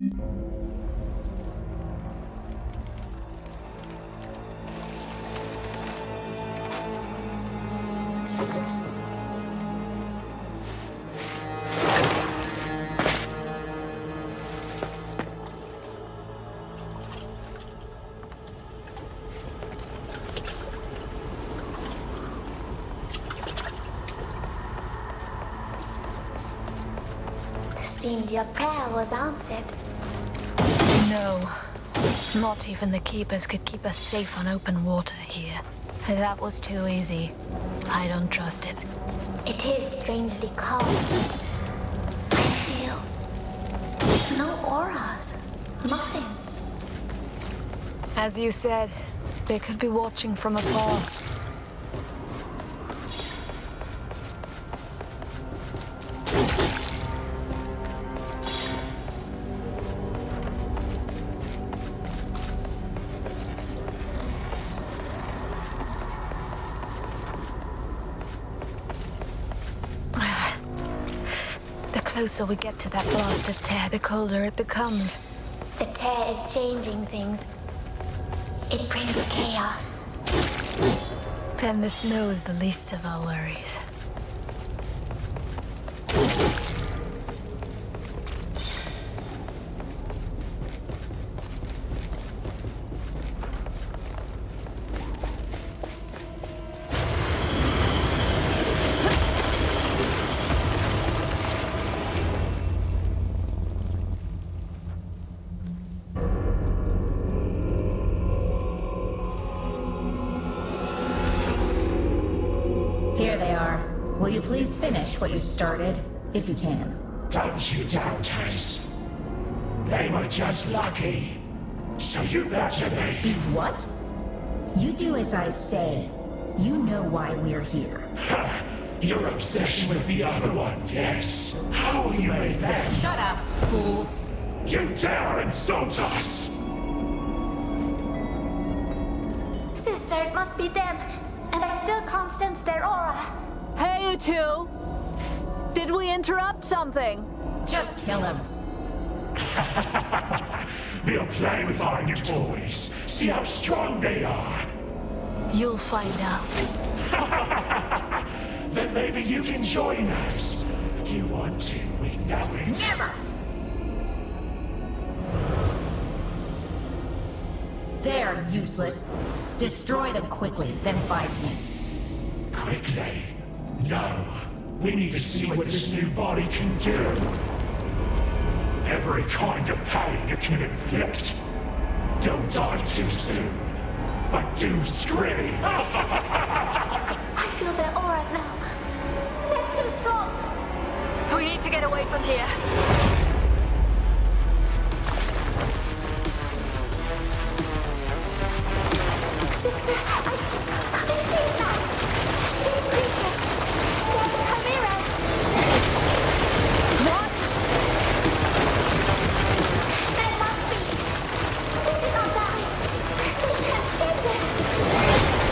Seems your prayer was answered. No. Not even the Keepers could keep us safe on open water here. That was too easy. I don't trust it. It is strangely calm. I feel no auras. Nothing. As you said, they could be watching from afar. The closer we get to that blasted tear, the colder it becomes. The tear is changing things. It brings chaos. Then the snow is the least of our worries. Here they are. Will you please finish what you started, if you can? Don't you doubt us. They were just lucky. So you better Be be. what? You do as I say. You know why we're here. Ha! Your obsession with the other one, yes. How will you make them? Shut up, fools. You dare insult us! Sister, it must be them. And I still can't sense their aura. Hey, you two! Did we interrupt something? Just kill him. We'll play with our new toys. See how strong they are. You'll find out. Then maybe you can join us. You want to, we know it. Never! They're useless. Destroy them quickly, then fight me. Quickly. No. We need to see what this new body can do. Every kind of pain it can inflict. Don't die too soon. But do scream. I feel their auras now. They're too strong. We need to get away from here. Sister, I see that. These creatures. There's Chimera. What? There must be. They did not die. We can't save them.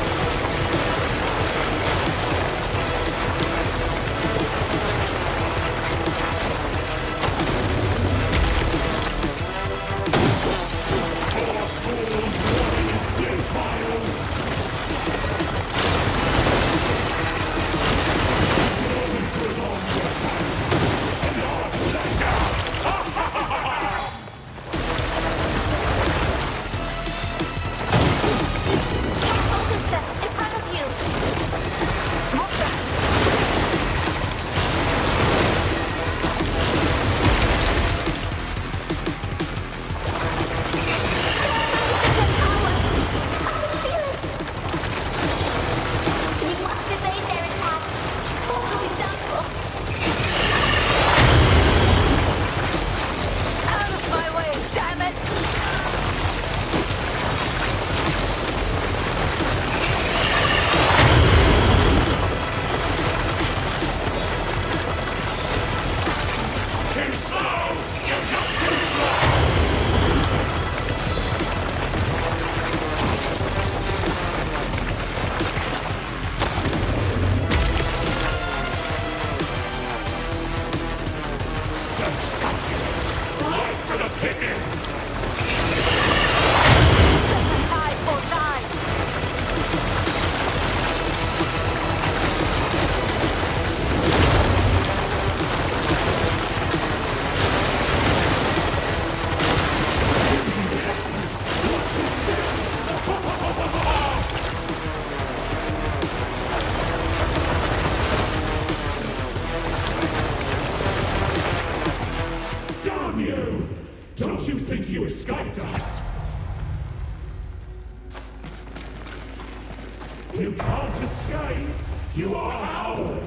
Don't you think you escaped us? You can't escape. You are ours.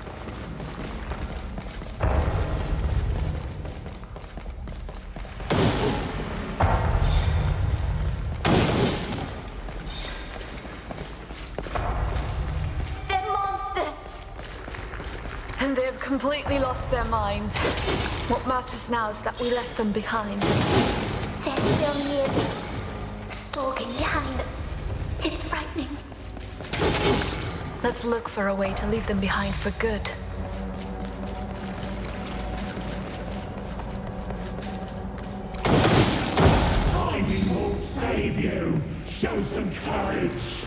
They're monsters. And they've completely lost their minds. What matters now is that we left them behind. They're still near me, stalking behind us. It's frightening. Let's look for a way to leave them behind for good. Finding will save you. Show some courage.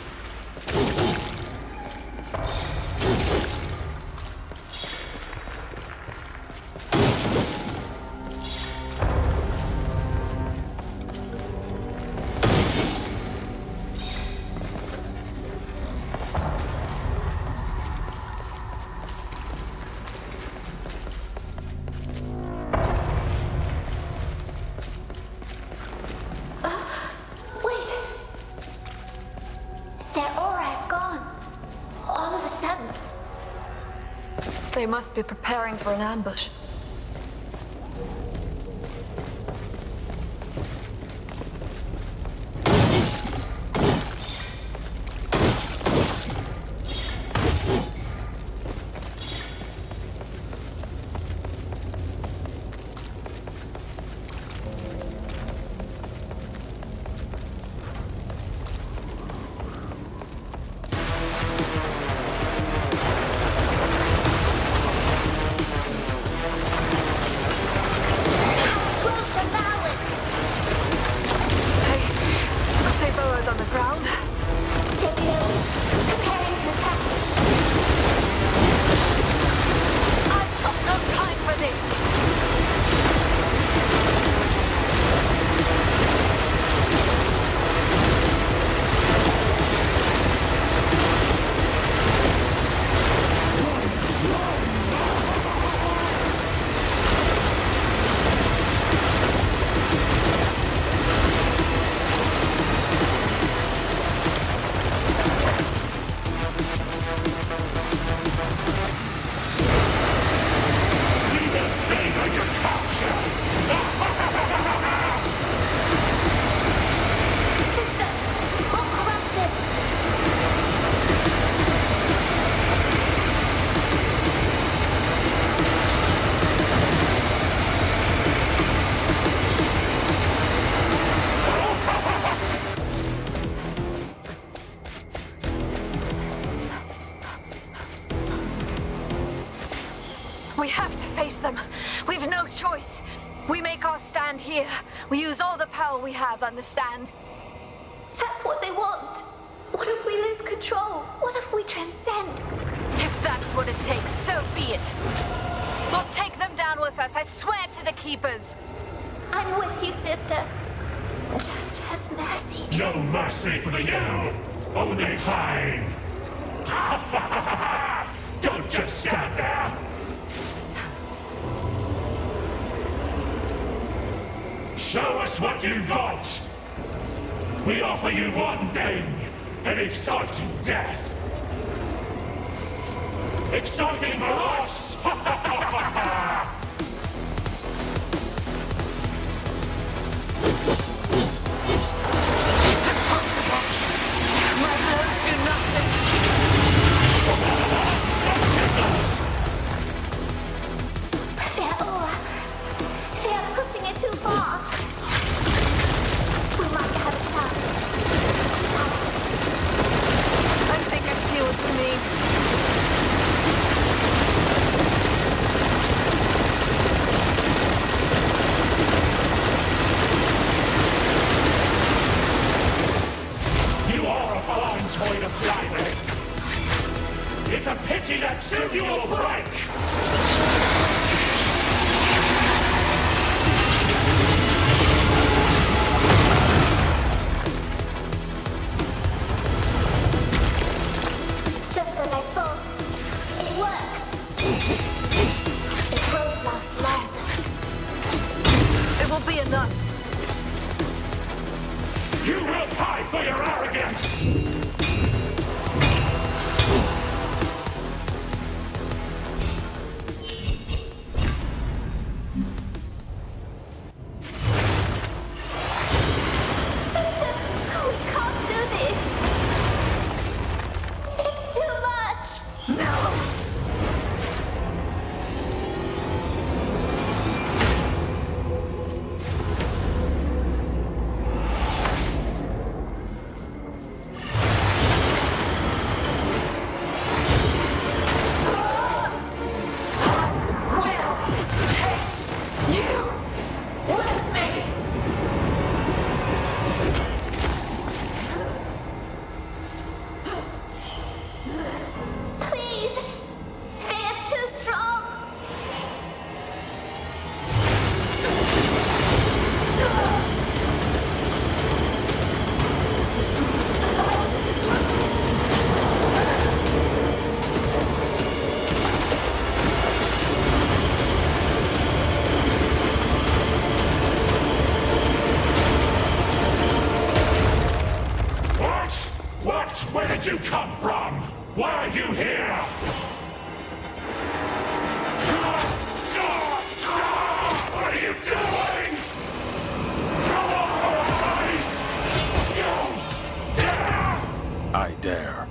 Wait. Their aura is gone. All of a sudden. They must be preparing for an ambush. Close the ballot. They burrowed on the ground. Scipio's preparing to attack. I've got no time for this. Sister, all corrupted. We have to face them. We've no choice. We make our stand here. We use all the power we have, understand? That's what they want. What if we lose control? What if we transcend? If that's what it takes, so be it. We'll take them down with us, I swear to the Keepers. I'm with you, sister. Judge, have mercy. No mercy for the yellow. Only pain. Don't just stand there. Show us what you've got. We offer you one thing, an exciting death. Exciting for us! My blows do nothing. Their aura. They are pushing it too far. We might have a chance. I think I see what you mean. You are a fine toy to play with. It's a pity that soon you will break. Just as I thought. It works. It won't last long. It will be enough. You will pay for your arrogance! We can't do this. It's too much. No. Please, they are too strong. What? Where did you come from? Why are you here? What are you doing? You dare! I dare.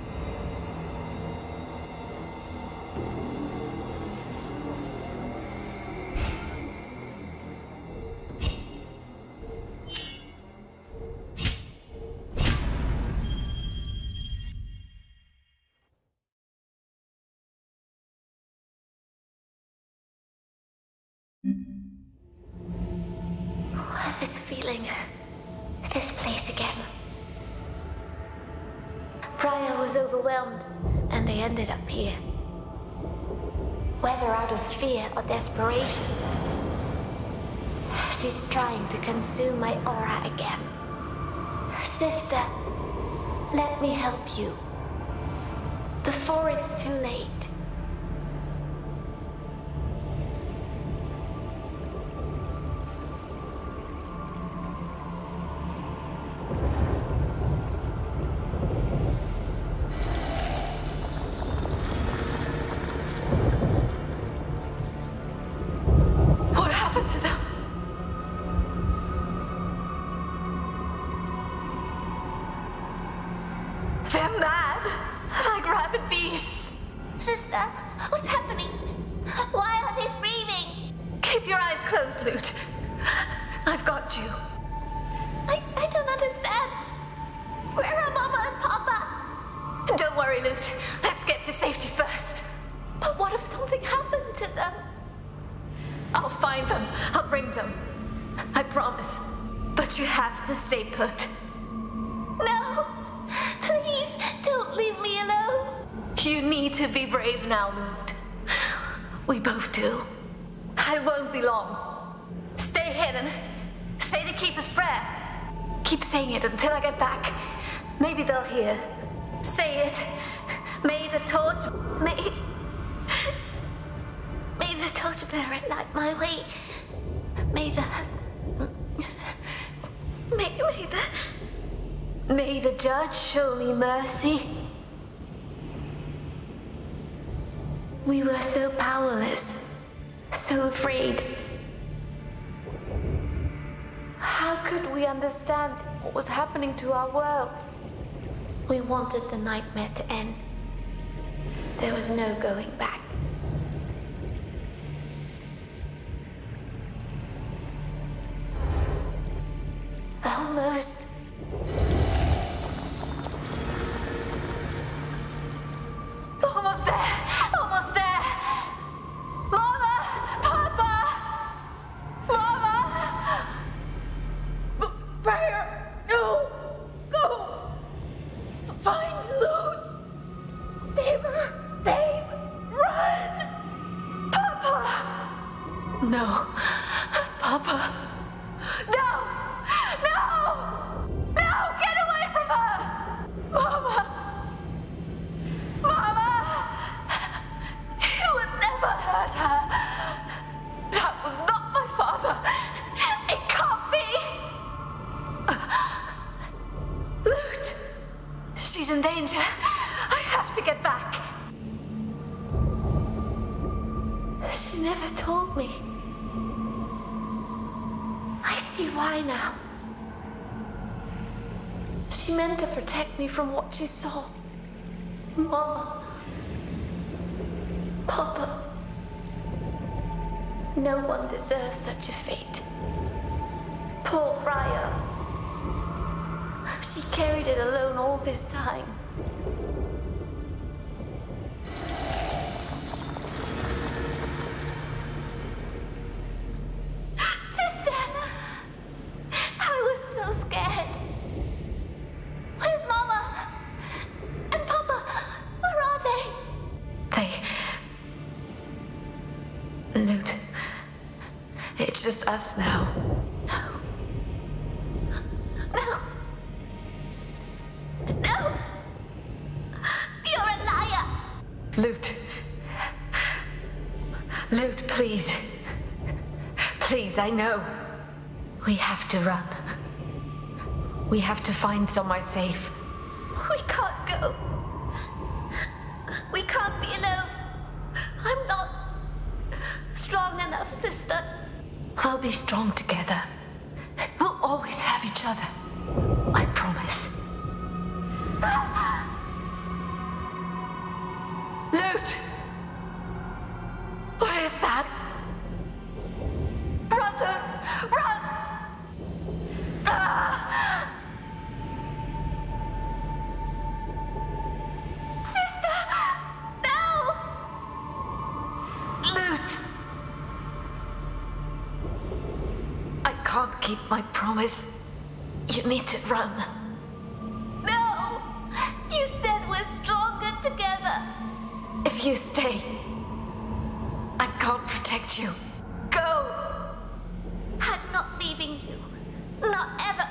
This feeling, this place again. Priya was overwhelmed, and they ended up here. Whether out of fear or desperation, she's trying to consume my aura again. Sister, let me help you. Before it's too late. What happened to them? They're mad, like rabid beasts. Sister, what's happening? Why are they screaming? Keep your eyes closed, Lute. I've got you. I don't understand. Where are Mama and Papa? Don't worry, Lute. Let's get to safety first. But what if something happened to them? I'll find them. I'll bring them. I promise. But you have to stay put. No! Please, don't leave me alone. You need to be brave now, Lute. We both do. I won't be long. Stay hidden. Say the Keeper's Prayer. Keep saying it until I get back. Maybe they'll hear. Say it. May the torch... May the torchbearer light my way. May May the judge show me mercy. We were so powerless, so afraid. How could we understand what was happening to our world? We wanted the nightmare to end. There was no going back. Almost. Almost there! Almost there! Mama! Papa! Mama! Briar! No! Go! Find Lute! Save her! Save! Run! Papa! No. Papa. No! No! No! Get away from her! Mama! Mama! You would never hurt her. That was not my father. It can't see why now. She meant to protect me from what she saw. Mama. Papa. No one deserves such a fate. Poor Raya. She carried it alone all this time. Sister! I was so scared. Where's Mama? And Papa? Where are they? Newt. It's just us now. No. No. No! You're a liar! Newt. Newt, please. Please, I know. We have to run. We have to find somewhere safe. We can't go. We can't be alone. I'm not strong enough, sister. We'll be strong together. We'll always have each other. I promise. Newt! What is that? Run, Newt! Run! Ah! Sister! No! Newt! I can't keep my promise. You need to run. No! You said we're stronger together. If you stay, I can't protect you. Go! I'm not leaving you. Not ever.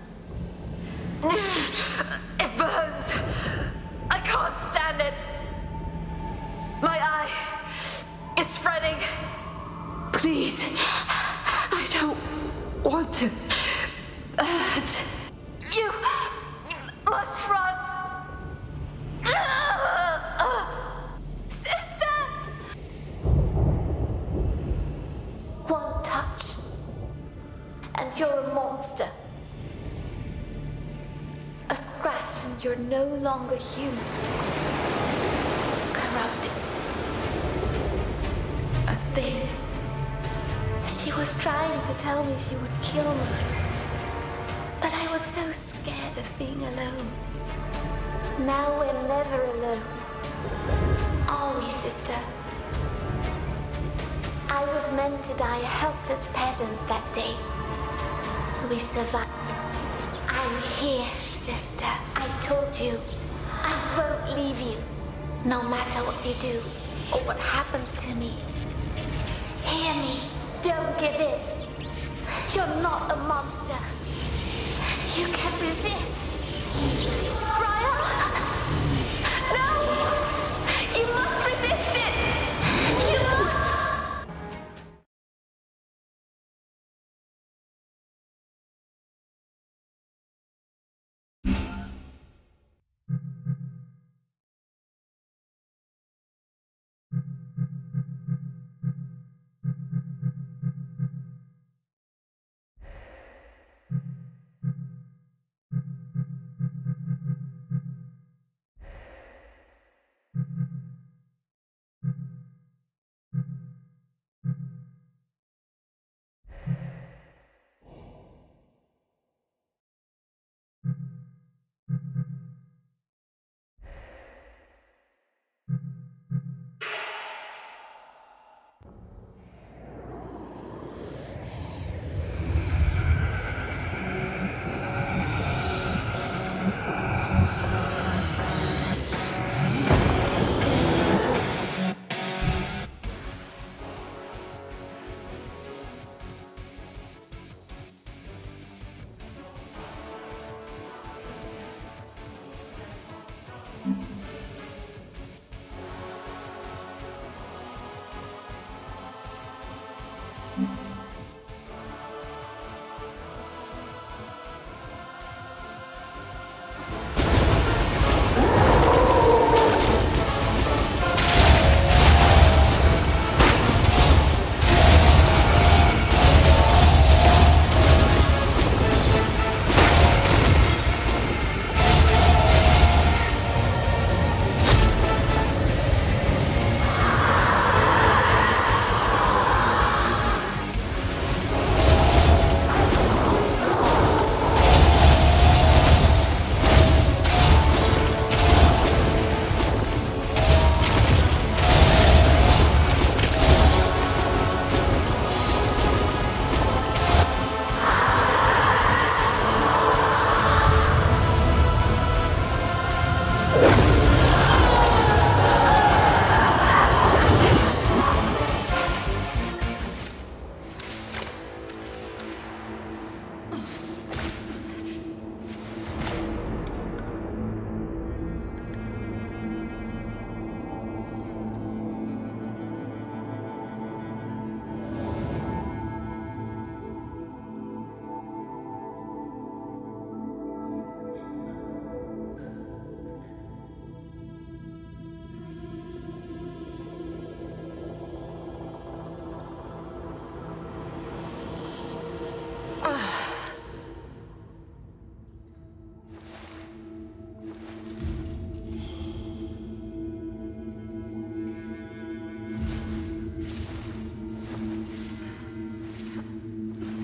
It burns. I can't stand it. My eye, it's spreading. Please, I don't want to hurt. You must run. Sister! One touch, and you're a monster. A scratch, and you're no longer human. Corrupted. A thing. She was trying to tell me she would kill me. But I was so scared of being alone. Now we're never alone. Are we, sister? I was meant to die a helpless peasant that day. We survived. I'm here, sister. I told you. I won't leave you. No matter what you do or what happens to me. Hear me. Don't give in. You're not a monster. You can resist. Raya! No! You must resist it! You must!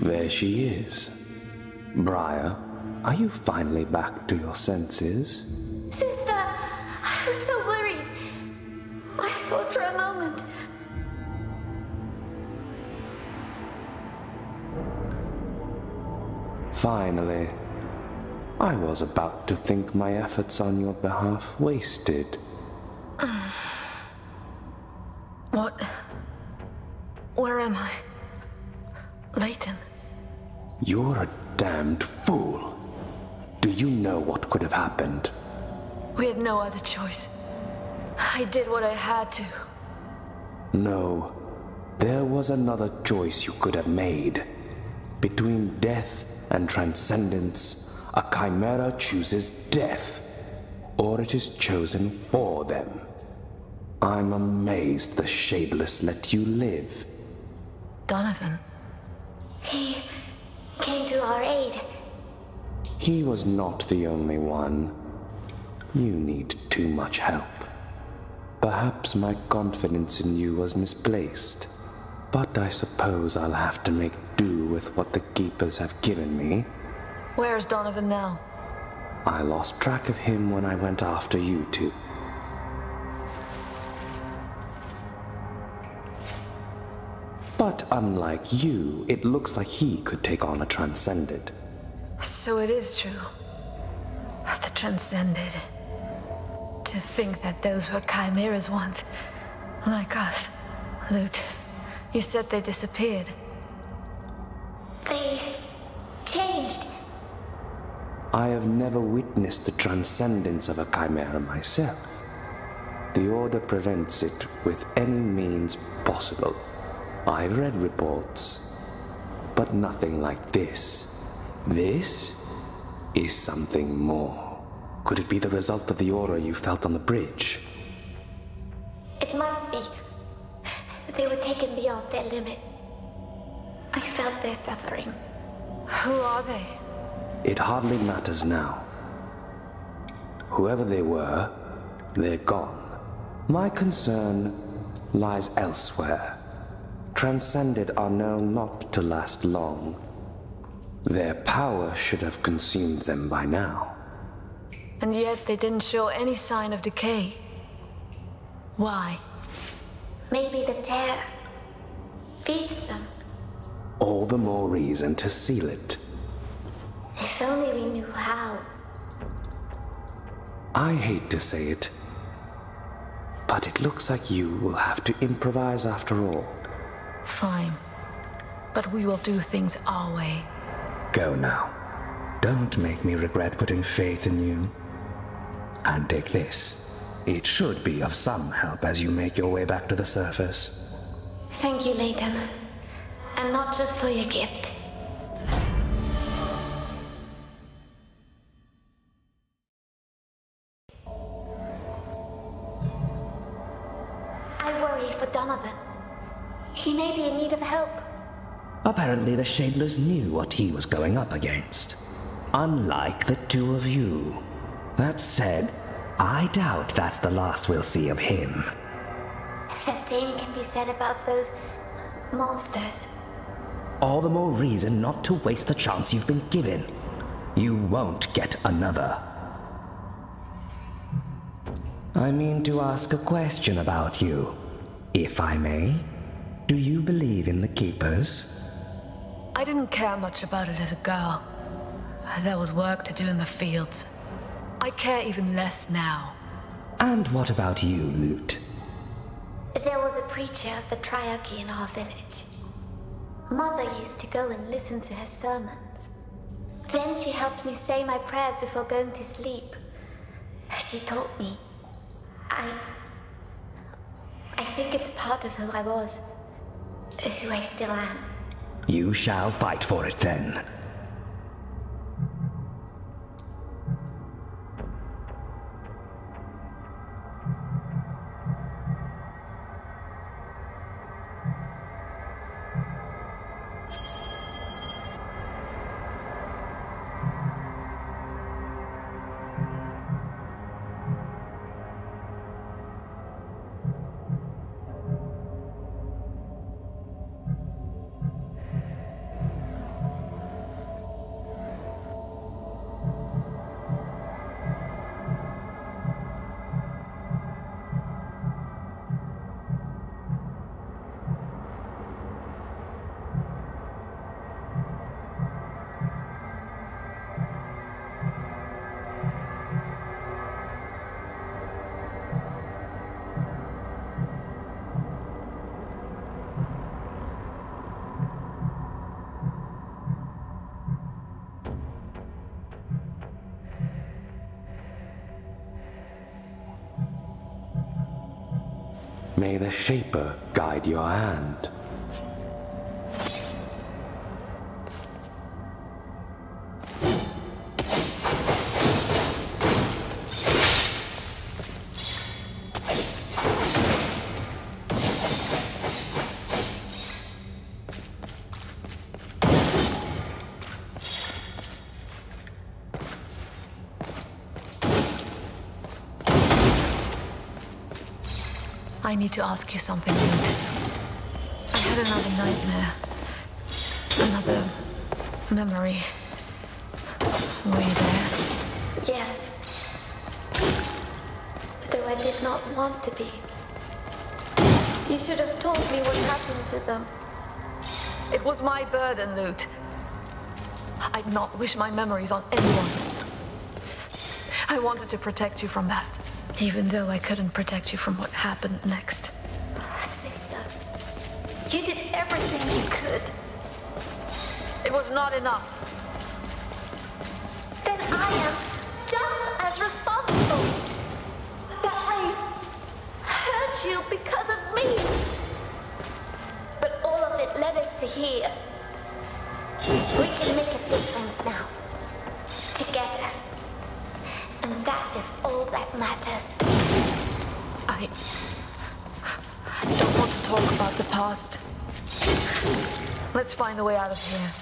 There she is. Briar, are you finally back to your senses? Sister, I was so worried. I thought for a moment. Finally. I was about to think my efforts on your behalf wasted. What? Where am I? Layton. You're a damned fool. Do you know what could have happened? We had no other choice. I did what I had to. No. There was another choice you could have made. Between death and transcendence, a chimera chooses death, or it is chosen for them. I'm amazed the Shadeless let you live. Donovan. He came to our aid. He was not the only one. You need too much help. Perhaps my confidence in you was misplaced, but I suppose I'll have to make do with what the Keepers have given me. Where is Donovan now? I lost track of him when I went after you two. But unlike you, it looks like he could take on a Transcended. So it is true. The Transcended. To think that those were chimeras once. Like us. Lute, you said they disappeared. They changed. I have never witnessed the transcendence of a chimera myself. The Order prevents it with any means possible. I've read reports, but nothing like this. This is something more. Could it be the result of the aura you felt on the bridge? It must be. They were taken beyond their limit. I felt their suffering. Who are they? It hardly matters now. Whoever they were, they're gone. My concern lies elsewhere. Transcended are known not to last long. Their power should have consumed them by now. And yet they didn't show any sign of decay. Why? Maybe the tear feeds them. All the more reason to seal it. If only we knew how. I hate to say it, but it looks like you will have to improvise after all. Fine. But we will do things our way. Go now. Don't make me regret putting faith in you. And take this. It should be of some help as you make your way back to the surface. Thank you, Layton. And not just for your gift. I worry for Donovan. He may be in need of help. Apparently the Shadeless knew what he was going up against. Unlike the two of you. That said, I doubt that's the last we'll see of him. The same can be said about those monsters. All the more reason not to waste the chance you've been given. You won't get another. I mean to ask a question about you, if I may. Do you believe in the Keepers? I didn't care much about it as a girl. There was work to do in the fields. I care even less now. And what about you, Lute? There was a preacher of the Triarchy in our village. Mother used to go and listen to her sermons. Then she helped me say my prayers before going to sleep. She taught me. I think it's part of who I was. Who I still am. You shall fight for it then. May the Shaper guide your hand. I need to ask you something, Newt. I had another nightmare. Another memory. Were you there? Yes. Though I did not want to be. You should have told me what happened to them. It was my burden, Newt. I'd not wish my memories on anyone. I wanted to protect you from that. Even though I couldn't protect you from what happened next. Sister, you did everything you could. It was not enough. Then I am just as responsible. That I hurt you because of me. But all of it led us to here. We can make a difference now. Together. And that is all that matters. I don't want to talk about the past. Let's find a way out of here.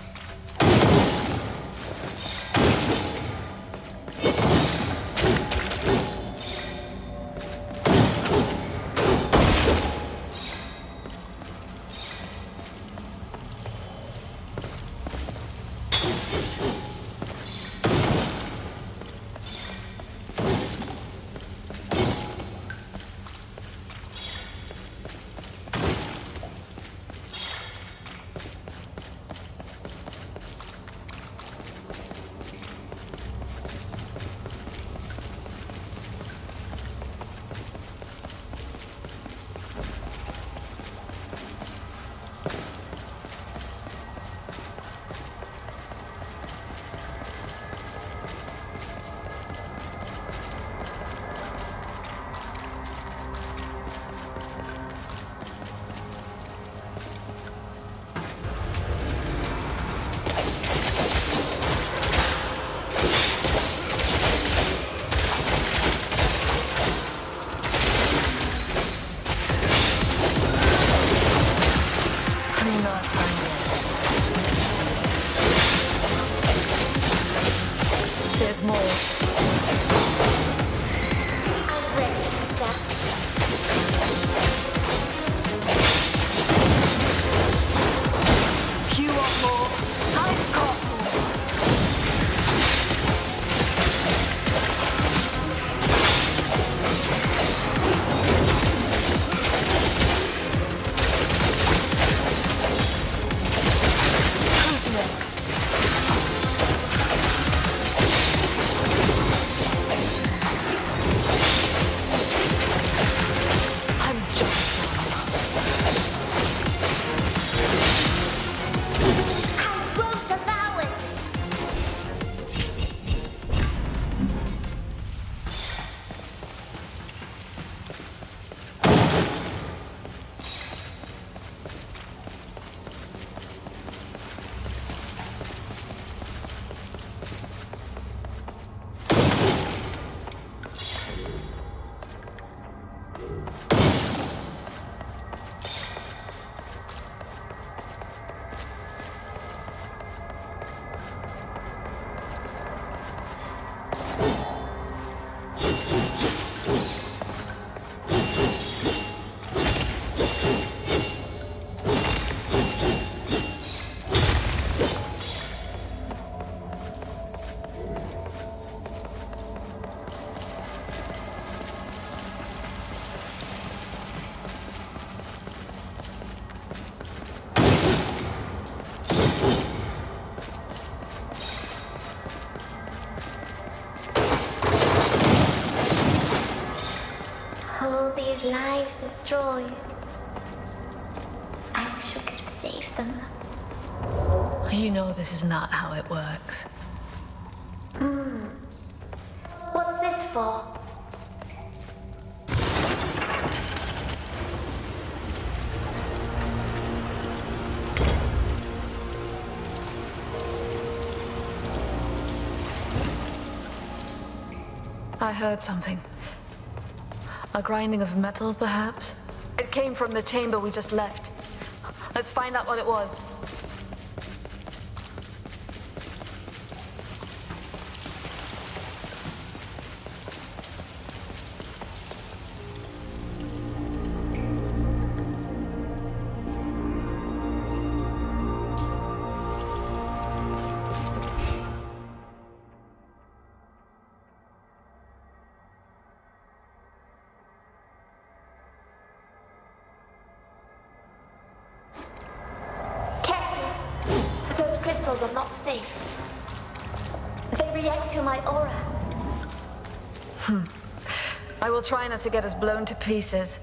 There's more. I'm ready, sister. You want more? I've got more. Who's next? All these lives destroyed. I wish we could have saved them. You know this is not how it works. What's this for? I heard something. A grinding of metal, perhaps? It came from the chamber we just left. Let's find out what it was. Are not safe. They react to my aura. I will try not to get us blown to pieces.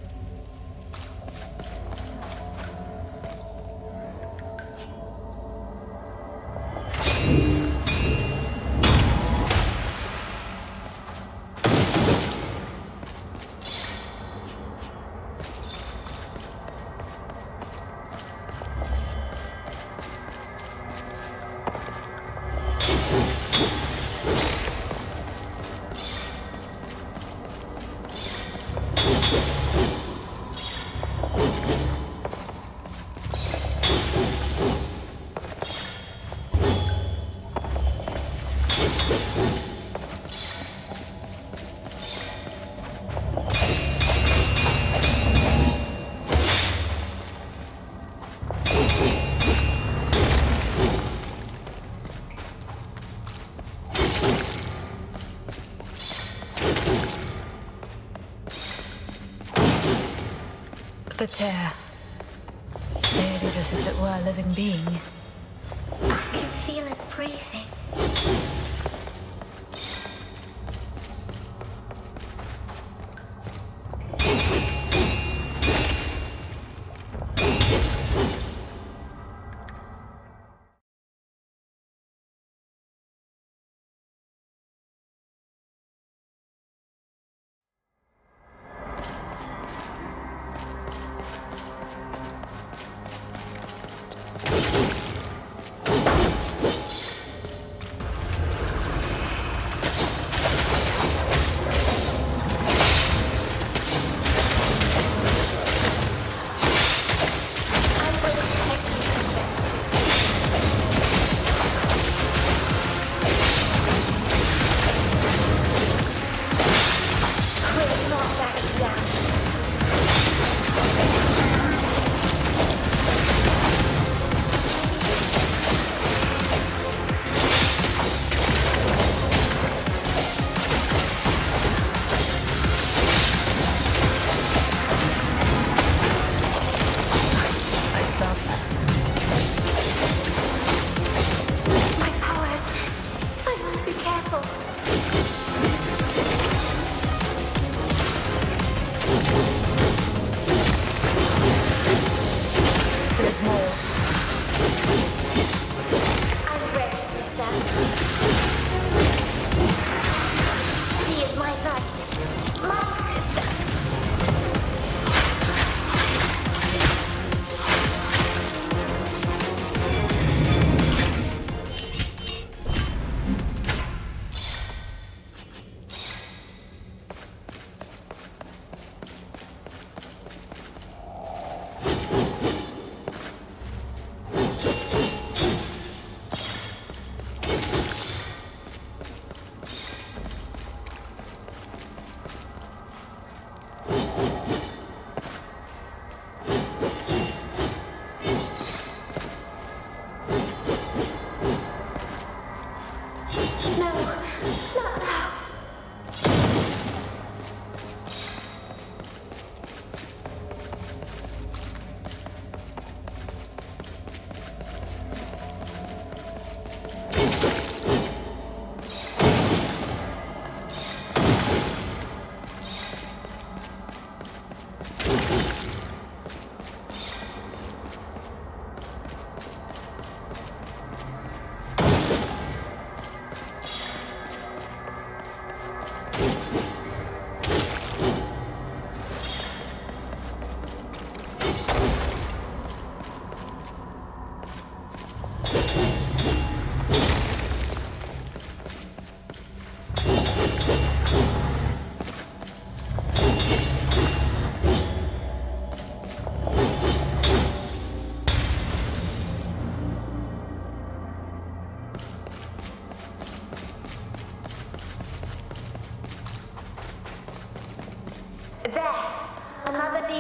The tear. It is as if it were a living being. I can feel it breathing.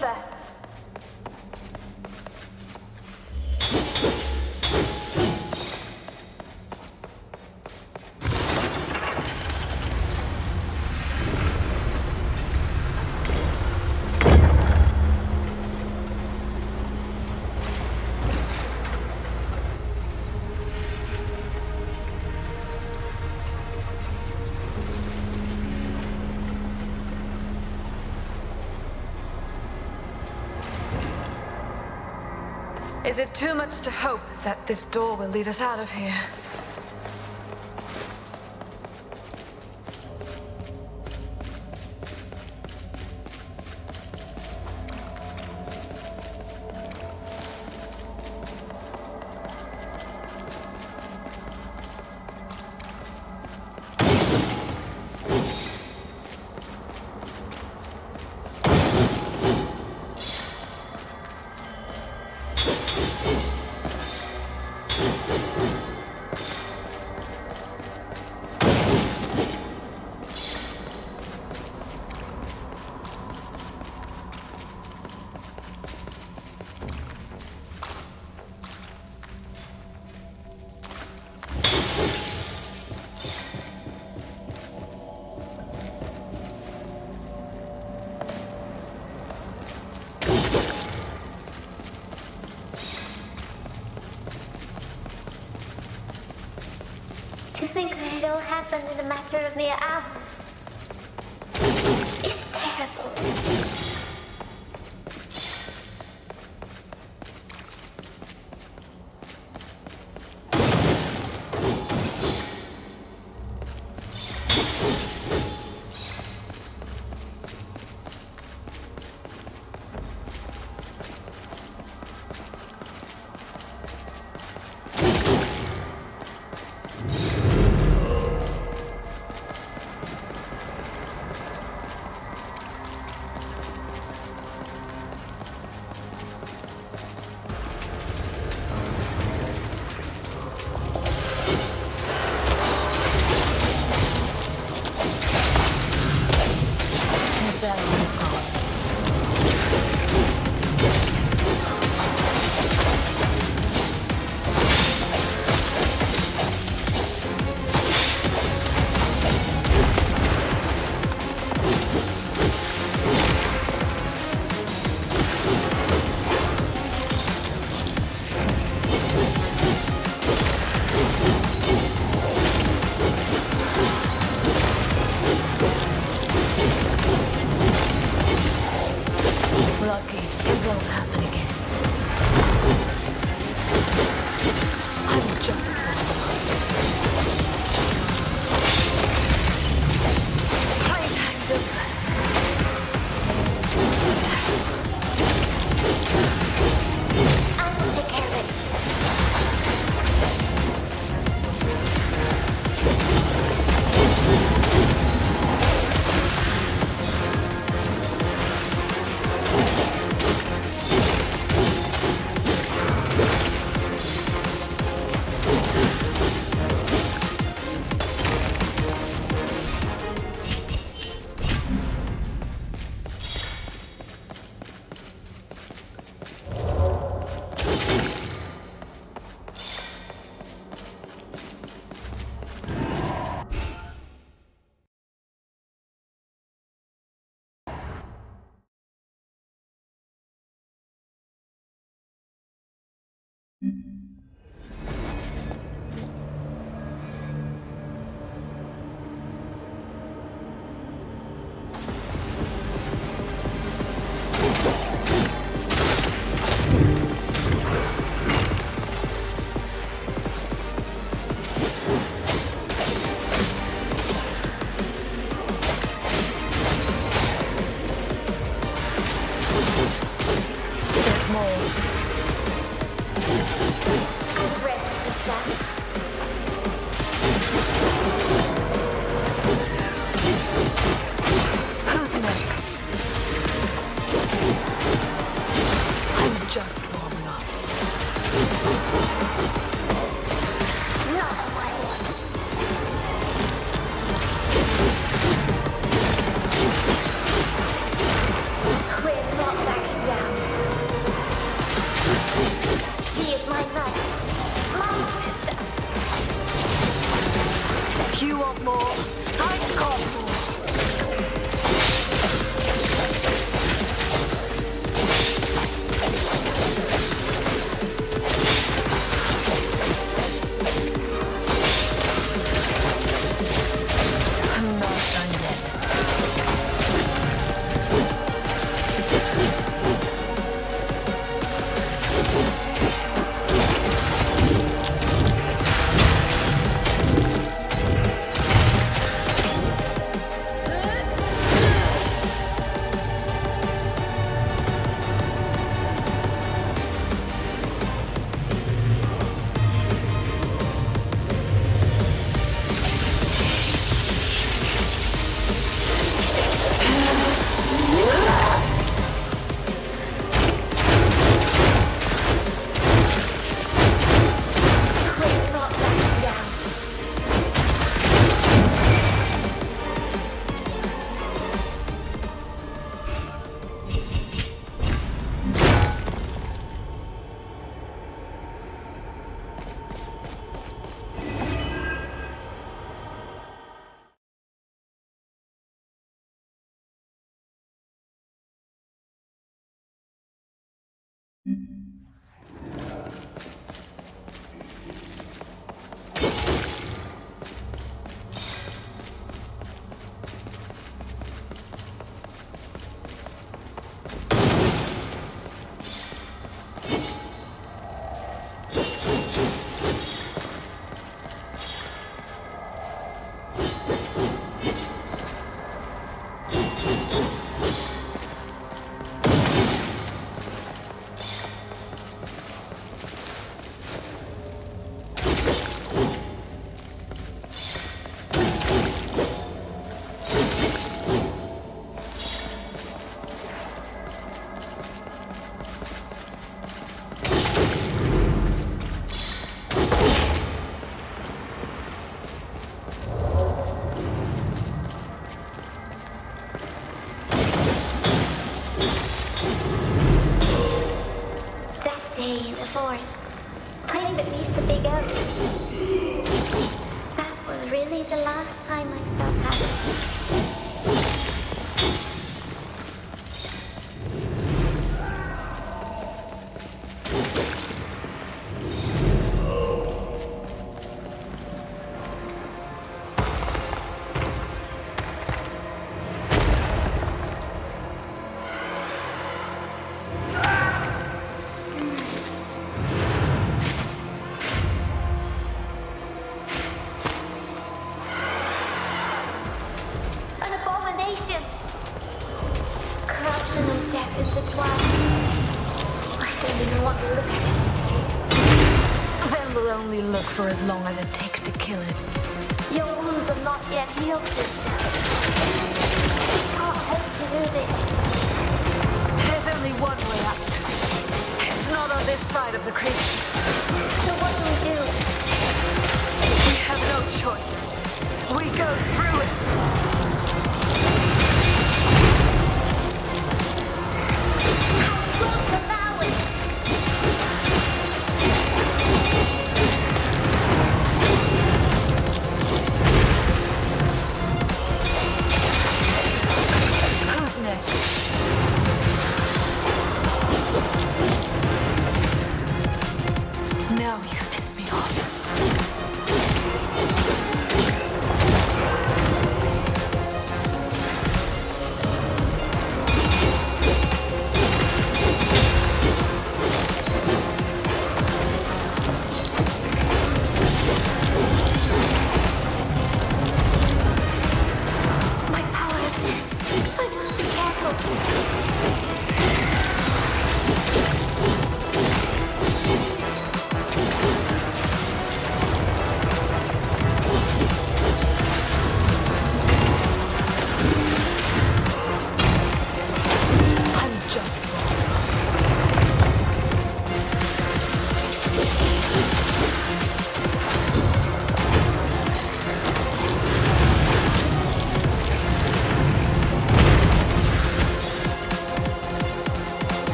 river. Is it too much to hope that this door will lead us out of here? To think that it all happened in a matter of mere hours. It's terrible. only look for as long as it takes to kill it. Your wounds are not yet healed, sister. We can't hope to do this. There's only one way out. It's not on this side of the creek. So what do? We have no choice. We go through it. Don't allow it! Who's next? Now you've pissed me off.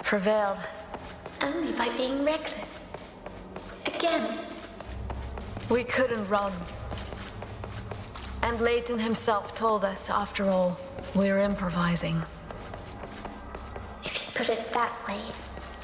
prevailed. Only by being reckless. Again. We couldn't run. And Leighton himself told us, after all, we're improvising. If you put it that way,